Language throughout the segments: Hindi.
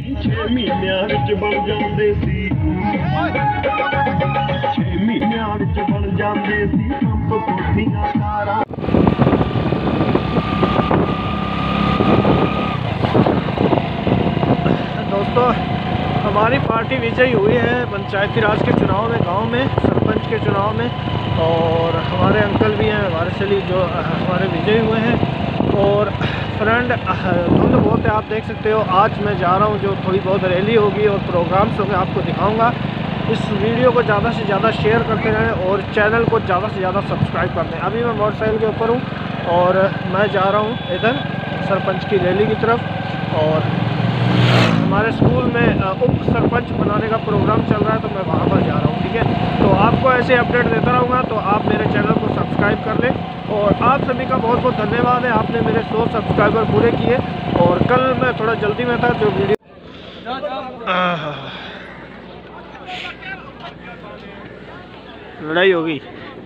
6 ਮਹੀਨਿਆਂ ਵਿੱਚ ਬਣ ਜਾਂਦੇ ਸੀ 6 ਮਹੀਨਿਆਂ ਵਿੱਚ ਬਣ ਜਾਂਦੇ ਸੀ ਪੰਪ ਕੋਠੀਆਂ ਕਾਰਾਂ। दोस्तों हमारी पार्टी विजयी हुई है पंचायती राज के चुनाव में, गांव में सरपंच के चुनाव में, और हमारे अंकल भी हैं हमारे से जो हमारे विजयी हुए हैं। और फ्रेंड धुंध बहुत है, आप देख सकते हो। आज मैं जा रहा हूं, जो थोड़ी बहुत रैली होगी और प्रोग्राम्स होंगे आपको दिखाऊंगा। इस वीडियो को ज़्यादा से ज़्यादा शेयर करते रहें और चैनल को ज़्यादा से ज़्यादा सब्सक्राइब कर दें। अभी मैं मोटरसाइकिल के ऊपर हूँ और मैं जा रहा हूँ इधर सरपंच की रैली की तरफ। और हमारे स्कूल में उप सरपंच बनाने का प्रोग्राम चल रहा है, तो मैं वहाँ पर जा रहा हूँ। ठीक है, तो आपको ऐसे अपडेट देता रहूँगा, तो आप मेरे चैनल को सब्सक्राइब कर लें। और आप सभी का बहुत बहुत धन्यवाद है, आपने मेरे 100 सब्सक्राइबर पूरे किए। और कल मैं थोड़ा जल्दी में था, जो वीडियो लड़ाई होगी।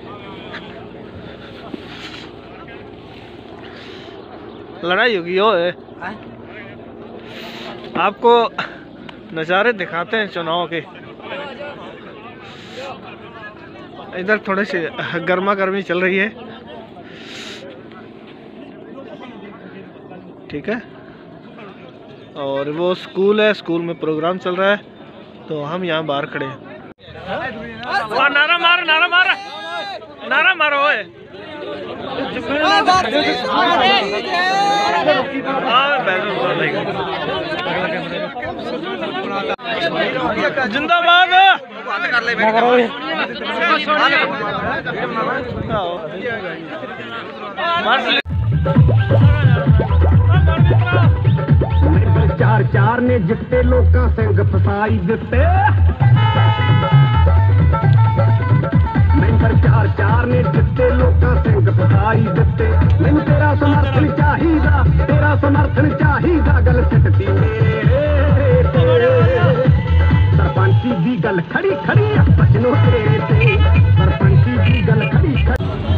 लड़ाई होगी हो है। आपको नज़ारे दिखाते हैं चुनाव के। इधर थोड़े से गर्मा गर्मी चल रही है, ठीक है। और वो स्कूल है, स्कूल में प्रोग्राम चल रहा है, तो हम यहाँ बाहर खड़े हैं। नारा मारो, नारा मारो, नारा मारो है। जिंदाबाद। चार चार ने जिते लोकां संग फसाई दिते, मैंबर चार चार ने जिते लोकां संग फसाई दिते। मैनू तेरा समर्थन चाहिदा, तेरा समर्थन चाहिदा, गल सिटदी सरपंची दी गल खड़ी खड़ी बचनो तेरे ते, सरपंची दी गल खड़ी खड़ी।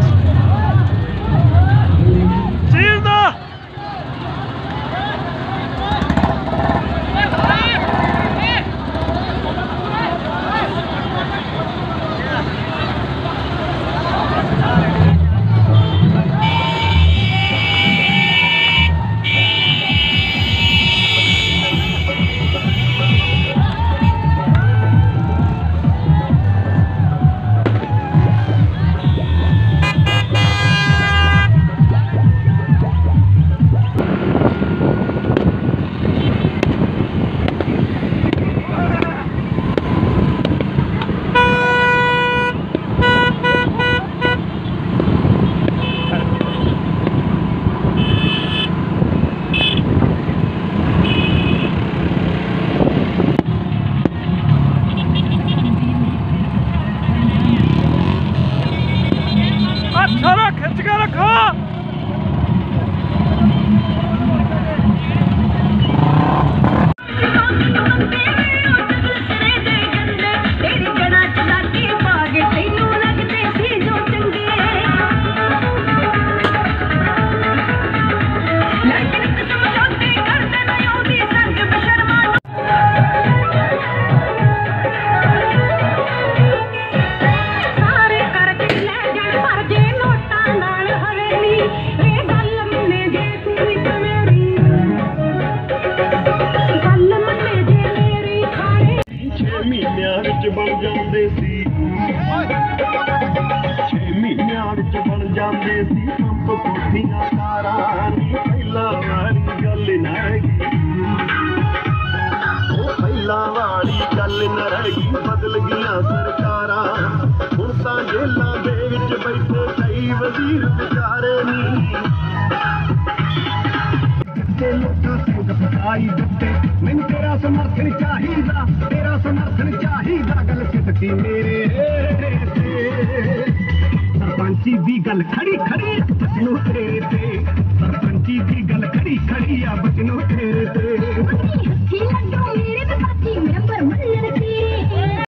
खिंच के रखो। बन जाते सी 6 महीनों विच बन जाते सी पंप कोठियां कारां। पहला वाली गल न रही, पहला वाली गल न रही, बदल गईयां सरकारां। हुण तां जेलां दे विच बैठे कई वजीर विचारे नी, मैनू तेरा समर्थन चाहिदा, तेरा समर्थन चाहिदा, गल सिटदी मेरे सरपंची दी गल खड़ी खड़ी बचनो तेरे ते, सरपंची दी गल खड़ी खड़ी आ बचनो।